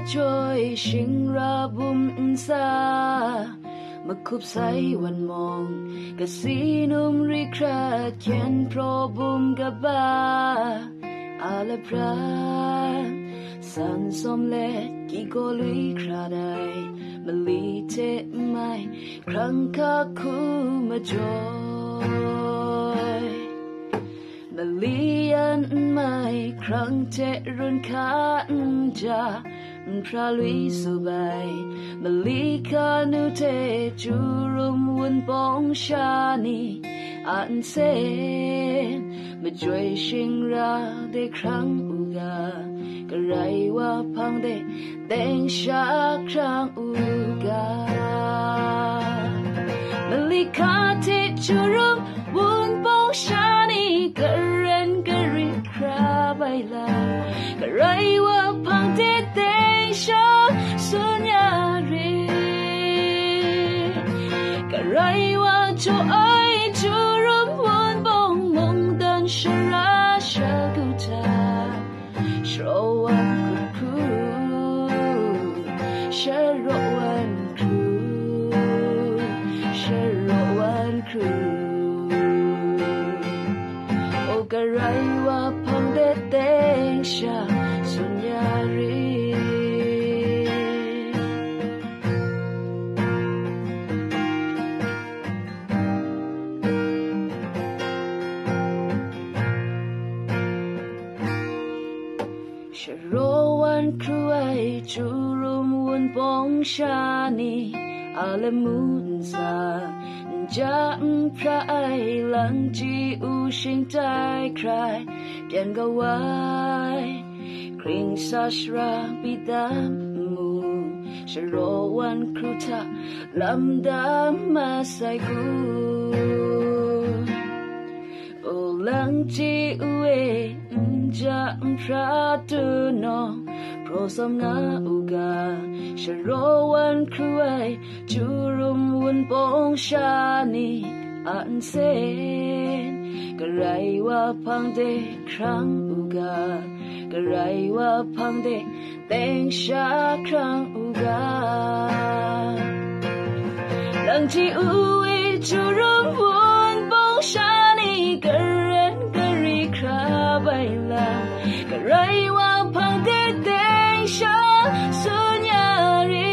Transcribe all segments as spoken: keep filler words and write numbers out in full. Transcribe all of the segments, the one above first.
ช่วยชิงราบุมซามาคุบใสวันมองกะสีนุ่มริคราเขียนโปรบุมกะบาอาเลพราสันสมเล็ดกี่โกลุยคราได้มาลีเทไม่ครั้งข้าคู่มาจอยมาลียันไม่ครั้งเจรุนขาจาพระลุยสบายมาลีคานุเทจูรุมวนปองชานีอันเซนมาช่วยชิงราได้ครั้งอุกากะไรว่าพังได้แต่งชาครั้งอุกามาลีคาเทจูรุมวนปองชานีกะเรนกะริคราใบลากะไรว่าพังได้แต่งชาสุญญารีกะไรว่าจูไอจูรุมวนปองมงดันชราชากุตาชรวันครูชรวันครูชรวันครูโอกะไรว่าพังเดเตงชาสุญญารีชโรวันครูไอจูรุมวนปองชานีอาเลมุนซาจันพระไอหลังจีอูชิงใจใครเปลี่ยนกวายคริงซาชราบิดามมูชโรวันครูทะลำดามาใส่กูโอหลังจีอูเอจันพระตุนอโปรสมนาอุกาชโรวันครูไอจูรุมวนปองชานีอันเซนกะไรว่าพังเดครั้งอุกากะไรว่าพังเดแต่งชาครั้งอุกาหลังที่อูเอจูรุมวนปองชานีกะเรนกะริคราใบลากะไรว่าพังเดแต่งชาสุญญารี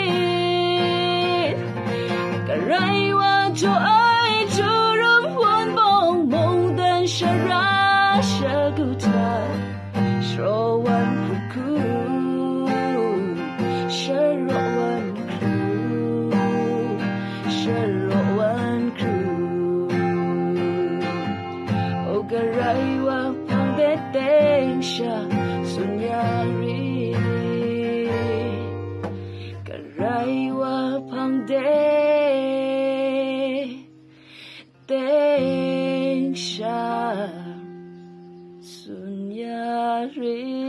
กะไรว่าจูไอจูรุมวนปองมงดันชราชากุตาชรวันครูชรวันครูชรวันครูโอกะไรว่าพังเดเตงชาสุญญารีกะไรว่าพังเดเตงชาสุญญารี